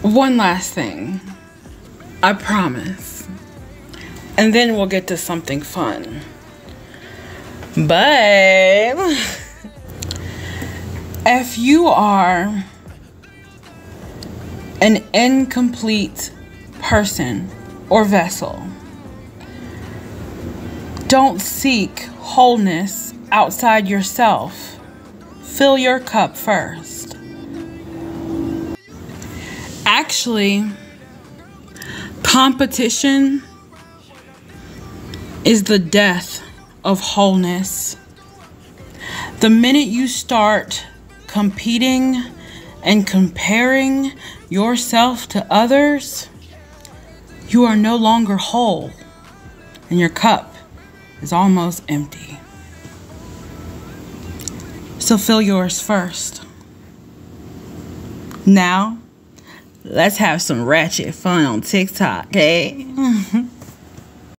One last thing. I promise. And then we'll get to something fun. But if you are an incomplete person or vessel, don't seek wholeness outside yourself. Fill your cup first. Actually, competition is the death of wholeness. The minute you start competing and comparing yourself to others, you are no longer whole, and your cup is almost empty. So fill yours first. Now, let's have some ratchet fun on TikTok, okay?